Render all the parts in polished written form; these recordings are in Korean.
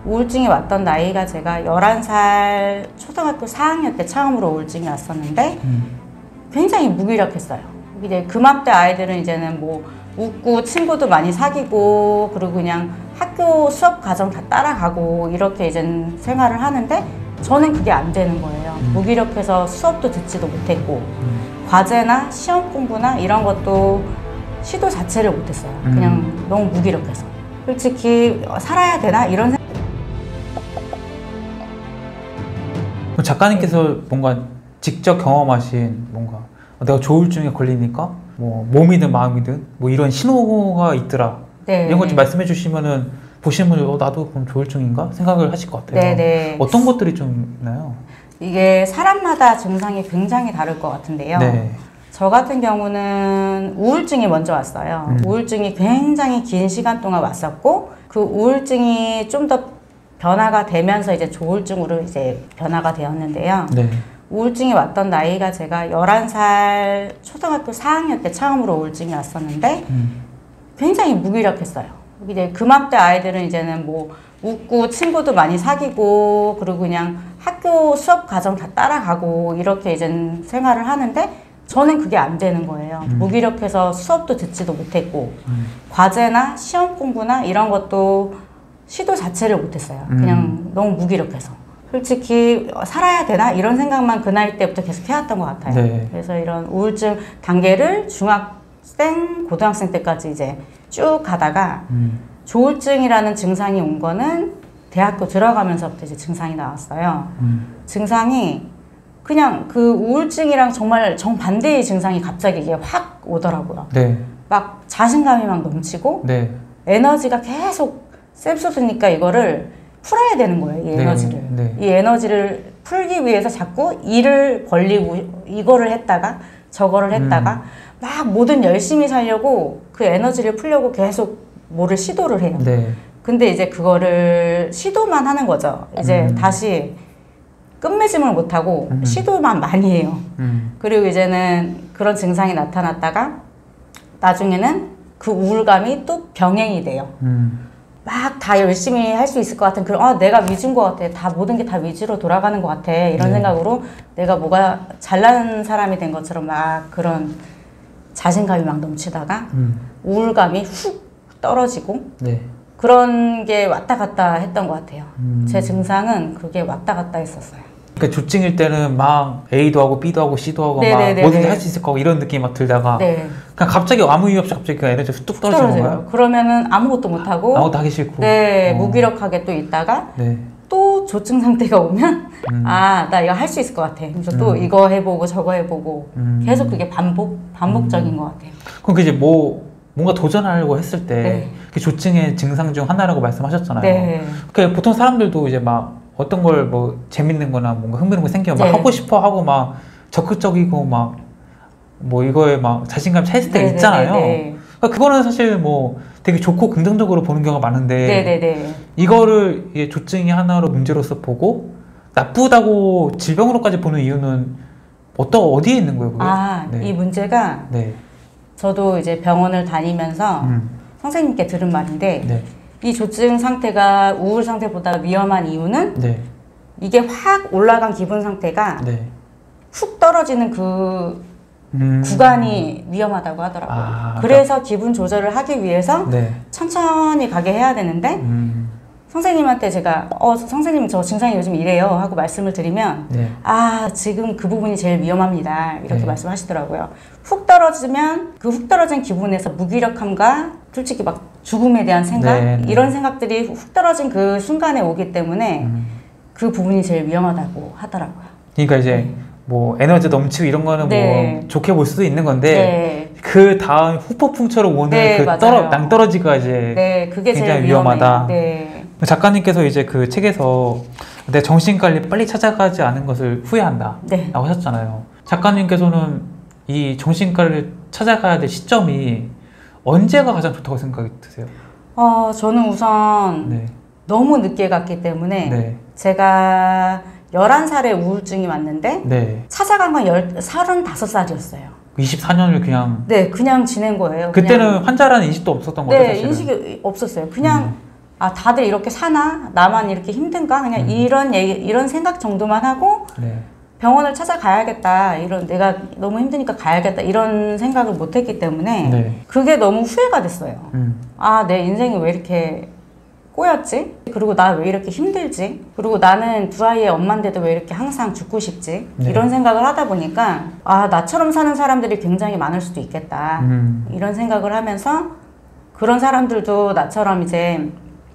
우울증이 왔던 나이가 제가 11살 초등학교 4학년 때 처음으로 우울증이 왔었는데 굉장히 무기력했어요. 이제 그맘때 아이들은 이제는 뭐 웃고 친구도 많이 사귀고 그리고 그냥 학교 수업 과정 다 따라가고 이렇게 이제는 생활을 하는데 저는 그게 안 되는 거예요. 무기력해서 수업도 듣지도 못했고 과제나 시험 공부나 이런 것도 시도 자체를 못했어요. 그냥 너무 무기력해서. 솔직히 살아야 되나? 이런 생각. 작가님께서 뭔가 직접 경험하신 뭔가 내가 조울증에 걸리니까 뭐 몸이든 마음이든 뭐 이런 신호가 있더라. 네. 이런 것 좀 말씀해 주시면은 보시는 분들 나도 그럼 조울증인가 생각을 하실 것 같아요. 네네. 어떤 것들이 좀 있나요? 이게 사람마다 증상이 굉장히 다를 것 같은데요. 네. 저 같은 경우는 우울증이 먼저 왔어요. 우울증이 굉장히 긴 시간 동안 왔었고 그 우울증이 좀 더 변화가 되면서 이제 조울증으로 이제 변화가 되었는데요. 네. 우울증이 왔던 나이가 제가 11살 초등학교 4학년 때 처음으로 우울증이 왔었는데 굉장히 무기력했어요. 이제 그맘때 아이들은 이제는 뭐 웃고 친구도 많이 사귀고 그리고 그냥 학교 수업 과정 다 따라가고 이렇게 이제는 생활을 하는데 저는 그게 안 되는 거예요. 무기력해서 수업도 듣지도 못했고 과제나 시험 공부나 이런 것도 시도 자체를 못했어요. 그냥 너무 무기력해서. 솔직히 살아야 되나? 이런 생각만 그 나이 때부터 계속 해왔던 것 같아요. 네. 그래서 이런 우울증 단계를 중학생, 고등학생 때까지 이제 쭉 가다가 조울증이라는 증상이 온 거는 대학교 들어가면서부터 이제 증상이 나왔어요. 증상이 그냥 그 우울증이랑 정말 정반대의 증상이 갑자기 이게 확 오더라고요. 네. 막 자신감이 막 넘치고 네. 에너지가 계속 샘솟으니까 이거를 풀어야 되는 거예요, 이 에너지를. 네. 이 에너지를 풀기 위해서 자꾸 일을 벌리고 이거를 했다가 저거를 했다가 막 뭐든 열심히 살려고 그 에너지를 풀려고 계속 뭐를 시도를 해요. 네. 근데 이제 그거를 시도만 하는 거죠. 이제 다시 끝맺음을 못하고 시도만 많이 해요. 그리고 이제는 그런 증상이 나타났다가 나중에는 그 우울감이 또 병행이 돼요. 막 다 열심히 할 수 있을 것 같은 그런 내가 위주인 것 같아. 다 모든 게 다 위주로 돌아가는 것 같아. 이런 네. 생각으로 내가 뭐가 잘난 사람이 된 것처럼 막 그런 자신감이 막 넘치다가 우울감이 훅 떨어지고 네. 그런 게 왔다 갔다 했던 것 같아요. 제 증상은 그게 왔다 갔다 했었어요. 그러니까 조증일 때는 막 A도 하고 B도 하고 C도 하고 네네네네. 막 뭐든지 할 수 있을 거고 이런 느낌이 막 들다가 네. 그냥 갑자기 아무 이유 없이 갑자기 그 에너지가 뚝 떨어지는 거예요? 그러면은 아무것도 못하고 아무것도 하기 싫고 네, 무기력하게 또 있다가 네. 또 조증 상태가 오면 나 이거 할 수 있을 것 같아. 그래서 또 이거 해보고 저거 해보고 계속 그게 반복적인 것 같아요. 그럼 이제 뭔가 도전하려고 했을 때 네. 그 조증의 증상 중 하나라고 말씀하셨잖아요. 네. 그러니까 보통 사람들도 이제 막 어떤 걸 뭐 재밌는 거나 뭔가 흥미로운 거 생기면 막 네. 하고 싶어 하고 막 적극적이고 막 뭐 이거에 막 자신감 찰 때가 네, 있잖아요. 네, 네. 그러니까 그거는 사실 뭐 되게 좋고 긍정적으로 보는 경우가 많은데 네네네. 이거를 이게 조증이 하나로 문제로서 보고 나쁘다고 질병으로까지 보는 이유는 어디에 있는 거예요? 그게? 이 문제가 네. 저도 이제 병원을 다니면서 선생님께 들은 말인데 네. 이 조증 상태가 우울 상태보다 위험한 이유는 네. 이게 확 올라간 기분 상태가 네. 훅 떨어지는 그 구간이 위험하다고 하더라고요. 그래서 기분 조절을 하기 위해서 네. 천천히 가게 해야 되는데 선생님한테 제가 선생님 저 증상이 요즘 이래요 하고 말씀을 드리면 네. 지금 그 부분이 제일 위험합니다 이렇게 네. 말씀하시더라고요. 훅 떨어지면 그 훅 떨어진 기분에서 무기력함과 솔직히 막 죽음에 대한 생각 네. 이런 생각들이 훅 떨어진 그 순간에 오기 때문에 그 부분이 제일 위험하다고 하더라고요. 그러니까 이제 뭐 에너지 넘치고 이런 거는 네. 뭐 좋게 볼 수도 있는 건데 네. 그 다음 후폭풍처럼 오는 네, 그 맞아요. 낭떠러지가 이제 네, 그게 굉장히 제일 위험하다. 네. 작가님께서 이제 그 책에서 내 정신관리 빨리 찾아가지 않은 것을 후회한다 네. 라고 하셨잖아요. 작가님께서는 이 정신과를 찾아가야 될 시점이 언제가 가장 좋다고 생각이 드세요? 저는 우선 네. 너무 늦게 갔기 때문에 네. 제가 11살에 우울증이 왔는데 네. 찾아간 건 35살이었어요. 24년을 그냥 네, 그냥 지낸 거예요. 그때는 그냥, 환자라는 인식도 없었던 거죠, 네, 사실은. 인식이 없었어요. 그냥 아, 다들 이렇게 사나? 나만 이렇게 힘든가? 그냥 이런 생각 정도만 하고 네. 병원을 찾아가야겠다. 내가 너무 힘드니까 가야겠다. 이런 생각을 못 했기 때문에 네. 그게 너무 후회가 됐어요. 아, 내 인생이 왜 이렇게 꼬였지? 그리고 나 왜 이렇게 힘들지? 그리고 나는 두 아이의 엄마인데도 왜 이렇게 항상 죽고 싶지? 네. 이런 생각을 하다 보니까 아, 나처럼 사는 사람들이 굉장히 많을 수도 있겠다. 이런 생각을 하면서 그런 사람들도 나처럼 이제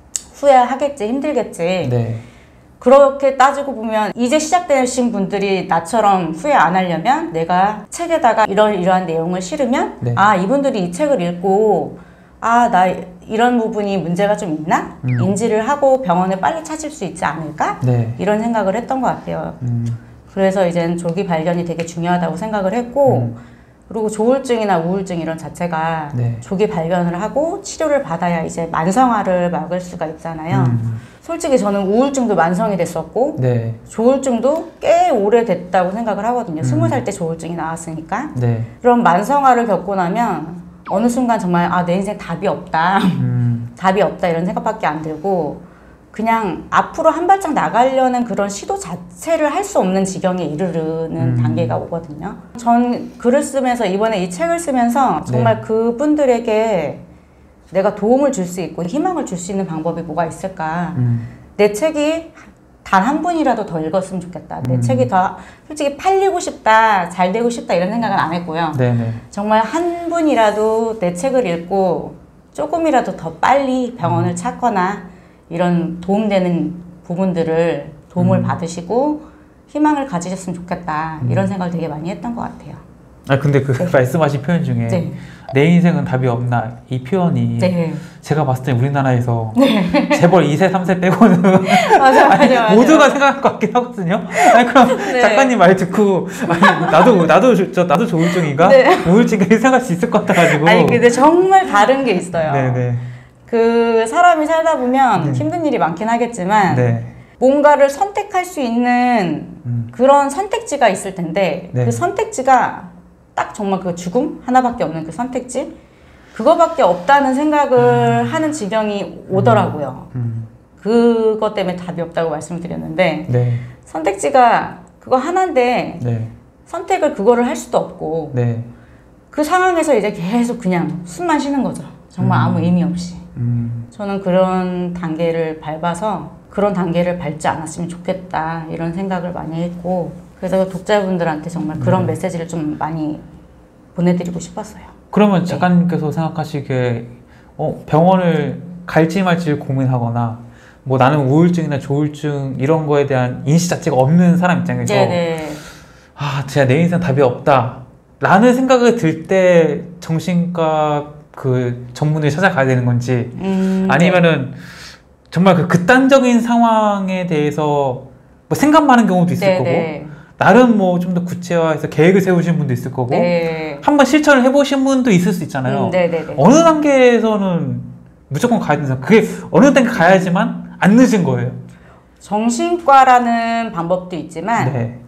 후회하겠지, 힘들겠지. 네. 그렇게 따지고 보면 이제 시작되신 분들이 나처럼 후회 안 하려면 내가 책에다가 이러한 내용을 실으면 네. 아, 이분들이 이 책을 읽고 아, 나 이런 부분이 문제가 좀 있나? 인지를 하고 병원을 빨리 찾을 수 있지 않을까? 네. 이런 생각을 했던 것 같아요. 그래서 이제는 조기 발견이 되게 중요하다고 생각을 했고 그리고 조울증이나 우울증 이런 자체가 네. 조기 발견을 하고 치료를 받아야 이제 만성화를 막을 수가 있잖아요. 솔직히 저는 우울증도 만성이 됐었고 네. 조울증도 꽤 오래됐다고 생각을 하거든요. 20살 때 조울증이 나왔으니까. 네. 그런 만성화를 겪고 나면 어느 순간 정말 아, 내 인생 답이 없다. 답이 없다 이런 생각밖에 안 들고 그냥 앞으로 한 발짝 나가려는 그런 시도 자체를 할 수 없는 지경에 이르르는 단계가 오거든요. 전 글을 쓰면서 이번에 이 책을 쓰면서 정말 네. 그분들에게 내가 도움을 줄 수 있고 희망을 줄 수 있는 방법이 뭐가 있을까. 내 책이 단 한 분이라도 더 읽었으면 좋겠다. 내 책이 더 솔직히 팔리고 싶다, 잘 되고 싶다 이런 생각은 안 했고요. 네네. 정말 한 분이라도 내 책을 읽고 조금이라도 더 빨리 병원을 찾거나 이런 도움되는 부분들을 도움을 받으시고 희망을 가지셨으면 좋겠다. 이런 생각을 되게 많이 했던 것 같아요. 아 근데 그 말씀하신 표현 중에 네. 내 인생은 답이 없나 이 표현이 네. 제가 봤을 때 우리나라에서 재벌 2세, 3세 빼고는 맞아. 모두가 생각할 것 같긴 하거든요. 아니 그럼 네. 작가님 말 듣고 아니 나도 조울증인가? 네. 우울증인가 생각할 수 있을 것 같아가지고. 아니 근데 정말 다른 게 있어요. 네네. 그 사람이 살다 보면 힘든 일이 많긴 하겠지만 네. 뭔가를 선택할 수 있는 그런 선택지가 있을 텐데 네. 그 선택지가 딱 정말 그 죽음 하나밖에 없는 그 선택지 그거밖에 없다는 생각을 하는 지경이 오더라고요. 그것 때문에 답이 없다고 말씀을 드렸는데 네. 선택지가 그거 하나인데 네. 선택을 그거를 할 수도 없고 네. 그 상황에서 이제 계속 그냥 숨만 쉬는 거죠. 정말 아무 의미 없이. 저는 그런 단계를 밟아서 그런 단계를 밟지 않았으면 좋겠다 이런 생각을 많이 했고 그래서 독자분들한테 정말 그런 메시지를 좀 많이 보내드리고 싶었어요. 그러면 작가님께서 생각하시기에 병원을 갈지 말지 고민하거나 뭐 나는 우울증이나 조울증 이런 거에 대한 인식 자체가 없는 사람 입장에서 네네. 아 진짜 내 인생 답이 없다 라는 생각이 들 때 정신과 그 전문을 찾아가야 되는 건지 아니면은 정말 그 극단적인 상황에 대해서 뭐 생각 많은 경우도 있을 거고 나름 뭐 좀 더 구체화해서 계획을 세우신 분도 있을 거고 한번 실천을 해보신 분도 있을 수 있잖아요. 어느 단계에서는 무조건 가야 된다. 그게 어느 단계 가야지만 안 늦은 거예요. 정신과라는 방법도 있지만 네.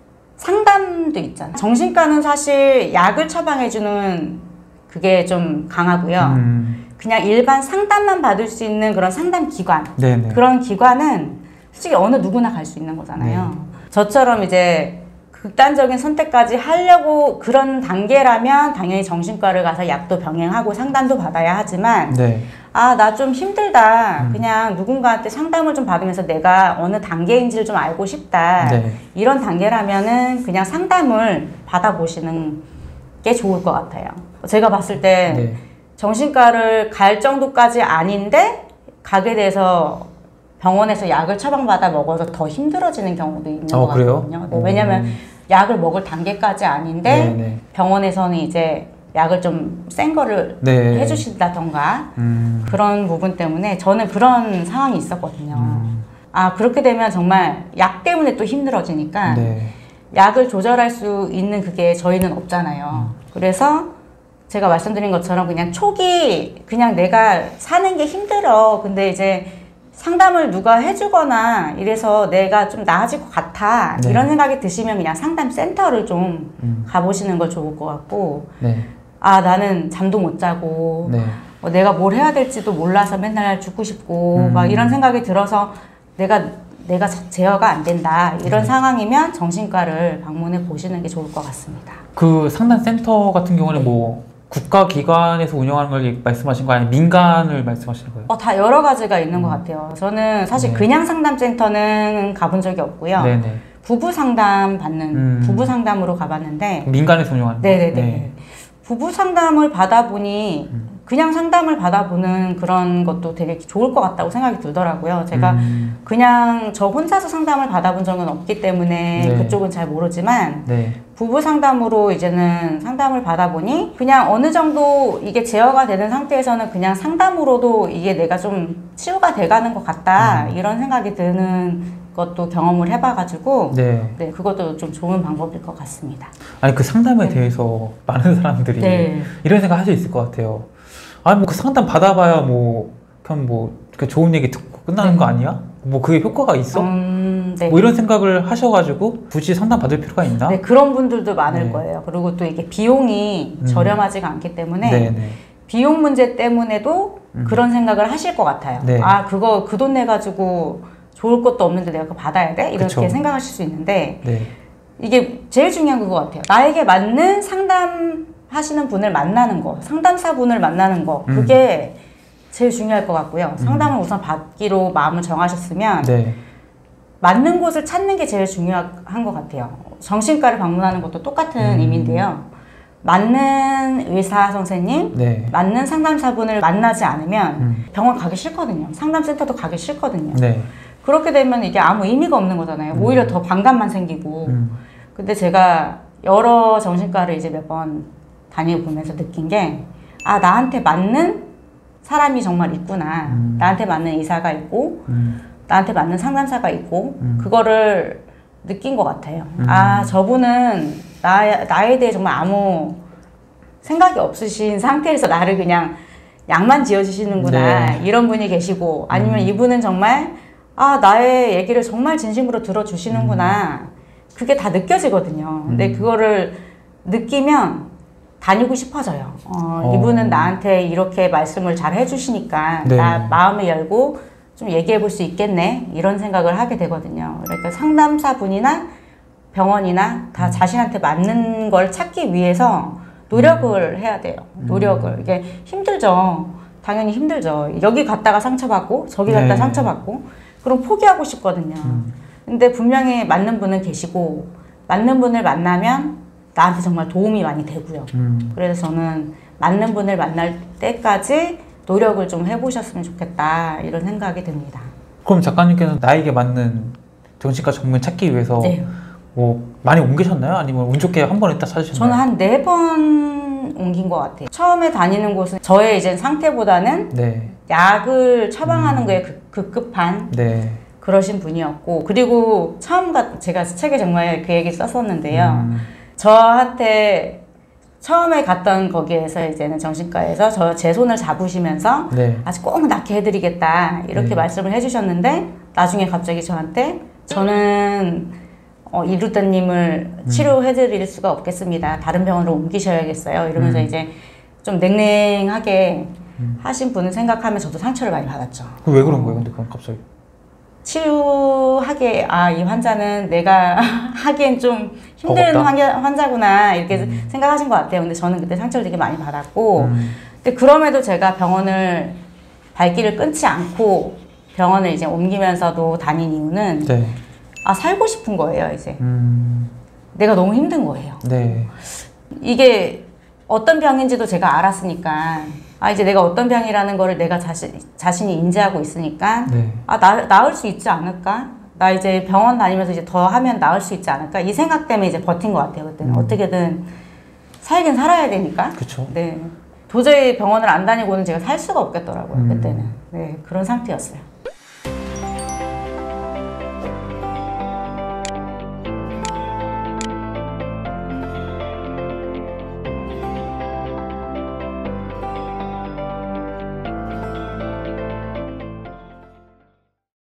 상담도 있잖아요. 정신과는 사실 약을 처방해주는 그게 좀 강하고요. 그냥 일반 상담만 받을 수 있는 그런 상담 기관 네네. 그런 기관은 솔직히 어느 누구나 갈 수 있는 거잖아요. 저처럼 이제 극단적인 선택까지 하려고 그런 단계라면 당연히 정신과를 가서 약도 병행하고 상담도 받아야 하지만 네. 아, 나 좀 힘들다. 그냥 누군가한테 상담을 좀 받으면서 내가 어느 단계인지를 좀 알고 싶다. 네. 이런 단계라면은 그냥 상담을 받아보시는 게 좋을 것 같아요. 제가 봤을 때 네. 정신과를 갈 정도까지 아닌데 가게 돼서 병원에서 약을 처방받아 먹어서 더 힘들어지는 경우도 있는 것 같거든요. 네, 왜냐면 약을 먹을 단계까지 아닌데 네네. 병원에서는 이제 약을 좀 센 거를 네. 해주신다던가 그런 부분 때문에 저는 그런 상황이 있었거든요. 아, 그렇게 되면 정말 약 때문에 또 힘들어지니까 네. 약을 조절할 수 있는 그게 저희는 없잖아요. 그래서 제가 말씀드린 것처럼 그냥 초기 그냥 내가 사는 게 힘들어. 근데 이제 상담을 누가 해주거나 이래서 내가 좀 나아질 것 같아. 네. 이런 생각이 드시면 그냥 상담 센터를 좀 가보시는 거 좋을 것 같고 네. 아, 나는 잠도 못 자고 네. 내가 뭘 해야 될지도 몰라서 맨날 죽고 싶고 막 이런 생각이 들어서 내가 제어가 안 된다 이런 상황이면 정신과를 방문해 보시는 게 좋을 것 같습니다. 그 상담센터 같은 경우는 뭐 국가기관에서 운영하는 걸 말씀하신 거 아니면 민간을 말씀하시는 거예요? 다 여러 가지가 있는 것 같아요. 저는 사실 그냥 상담센터는 가본 적이 없고요. 네네. 부부 상담 받는 부부 상담으로 가봤는데 민간에서 운영하는 네네네. 네. 부부 상담을 받아보니 그냥 상담을 받아보는 그런 것도 되게 좋을 것 같다고 생각이 들더라고요. 제가 그냥 저 혼자서 상담을 받아본 적은 없기 때문에 네. 그쪽은 잘 모르지만 네. 부부 상담으로 이제는 상담을 받아보니 그냥 어느 정도 이게 제어가 되는 상태에서는 그냥 상담으로도 이게 내가 좀 치유가 돼가는 것 같다 이런 생각이 드는 것도 경험을 해봐가지고 네. 그것도 좀 좋은 방법일 것 같습니다. 아니 그 상담에 대해서 많은 사람들이 이런 생각 할 수 있을 것 같아요. 아니 뭐 그 상담 받아봐야 뭐 그냥 뭐 좋은 얘기 듣고 끝나는 거 아니야? 뭐 그게 효과가 있어? 뭐 이런 생각을 하셔가지고 굳이 상담 받을 필요가 있나? 네, 그런 분들도 많을 거예요. 그리고 또 이게 비용이 저렴하지가 않기 때문에 비용 문제 때문에도 그런 생각을 하실 것 같아요. 아, 그거 그 돈 내가지고 좋을 것도 없는데 내가 그거 받아야 돼? 이렇게 그쵸. 생각하실 수 있는데 이게 제일 중요한 그거 같아요. 나에게 맞는 상담하시는 분을 만나는 거, 상담사 분을 만나는 거 그게 제일 중요할 것 같고요. 상담을 우선 받기로 마음을 정하셨으면 맞는 곳을 찾는 게 제일 중요한 것 같아요. 정신과를 방문하는 것도 똑같은 의미인데요. 맞는 의사 선생님, 맞는 상담사분을 만나지 않으면 병원 가기 싫거든요. 상담센터도 가기 싫거든요. 그렇게 되면 이게 아무 의미가 없는 거잖아요. 오히려 더 반감만 생기고. 근데 제가 여러 정신과를 이제 몇 번 다녀보면서 느낀 게, 아, 나한테 맞는 사람이 정말 있구나. 나한테 맞는 의사가 있고, 나한테 맞는 상담사가 있고, 그거를 느낀 것 같아요. 아, 저분은 나에 대해 정말 아무 생각이 없으신 상태에서 나를 그냥 약만 지어주시는구나. 이런 분이 계시고, 아니면 이분은 정말 아, 나의 얘기를 정말 진심으로 들어주시는구나. 그게 다 느껴지거든요. 근데 그거를 느끼면 다니고 싶어져요. 이분은 나한테 이렇게 말씀을 잘 해주시니까 나 마음을 열고 좀 얘기해 볼 수 있겠네. 이런 생각을 하게 되거든요. 그러니까 상담사 분이나 병원이나 다 자신한테 맞는 걸 찾기 위해서 노력을 해야 돼요. 노력을. 이게 힘들죠. 당연히 힘들죠. 여기 갔다가 상처받고 저기 갔다가 상처받고 그럼 포기하고 싶거든요. 근데 분명히 맞는 분은 계시고 맞는 분을 만나면 나한테 정말 도움이 많이 되고요. 그래서 저는 맞는 분을 만날 때까지 노력을 좀 해보셨으면 좋겠다 이런 생각이 듭니다. 그럼 작가님께서는 나에게 맞는 정신과 전문 찾기 위해서 뭐 많이 옮기셨나요? 아니면 운 좋게 한 번에 딱 찾으셨나요? 저는 한 4번 옮긴 것 같아요. 처음에 다니는 곳은 저의 이제 상태보다는 약을 처방하는 거에 급급한 그러신 분이었고, 그리고 제가 책에 정말 그 얘기 썼었는데요. 저한테 처음에 갔던 거기에서 이제는 정신과에서 제 손을 잡으시면서 아직 꼭 낫게 해드리겠다 이렇게 말씀을 해주셨는데, 나중에 갑자기 저한테 저는 이루다님을 치료해드릴 수가 없겠습니다. 다른 병원으로 옮기셔야겠어요. 이러면서 이제 좀 냉랭하게 하신 분을 생각하면 저도 상처를 많이 받았죠. 왜 그런 거예요? 근데 그럼 갑자기 치유하게 이 환자는 내가 하기엔 좀 힘든 환자구나 이렇게 생각하신 것 같아요. 근데 저는 그때 상처를 되게 많이 받았고 근데 그럼에도 제가 병원을 발길을 끊지 않고 병원을 이제 옮기면서도 다닌 이유는 살고 싶은 거예요. 이제 내가 너무 힘든 거예요. 이게 어떤 병인지도 제가 알았으니까 이제 내가 어떤 병이라는 거를 내가 자신이 인지하고 있으니까 나을 수 있지 않을까? 나 이제 병원 다니면서 이제 더 하면 나을 수 있지 않을까? 이 생각 때문에 이제 버틴 것 같아요. 그때는 어떻게든 살긴 살아야 되니까. 그쵸. 도저히 병원을 안 다니고는 제가 살 수가 없겠더라고요. 그때는 그런 상태였어요.